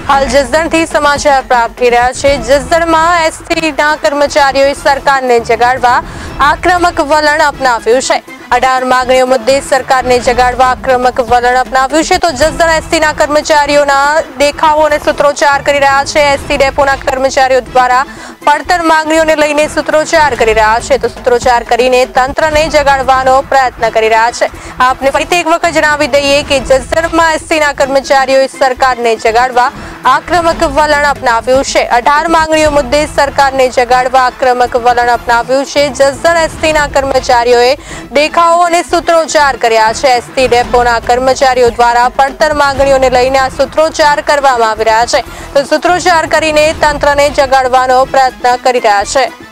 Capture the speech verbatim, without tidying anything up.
हाल जसदणथी समाचार प्राप्त थई रह्या छे। जसदणमां एसटीना कर्मचारीओए सरकारने जगाडवा आक्रमक वलण अपनाव्युं छे। अठार मागणीओ मुद्दे सरकारने जगाडवा आक्रमक वलण अपनाव्युं छे। तो जसदण एसटीना कर्मचारीओना देखावो अने सूत्रोच्चार करी रह्या छे। एसटी डेपोना कर्मचारीओ द्वारा પડતર માંગણીઓને લઈને સૂત્રોચ્ચાર કરી રહ્યા છે। તો સૂત્રોચ્ચાર કરીને તંત્રને જગાડવાનો પ્રયત્ન કરી રહ્યા છે। આપને ફરીથી એક વખત જણાવી દઈએ કે જસદણમાં એસટીના કર્મચારીઓએ સરકારને જગાડવા આક્રમક વલણ અપનાવ્યું છે। અઢાર માંગણીઓ મુદ્દે સરકારને જગાડવા આક્રમક વલણ અપનાવ્યું છે। જસદણ એસટીના કર્મચારીઓએ દેખાવો અને સૂત્રોચ્ચાર કર્યા છે। એસટી ડેપોના કર્મચારીઓ દ્વારા પડતર માંગણીઓને લઈને આ સૂત્રોચ્ચાર કરવામાં આવી રહ્યા છે। તો સૂત્રોચ્ચાર કરીને તંત્રને જગાડવાનો પ્રયત્ન કરી રહ્યા છે।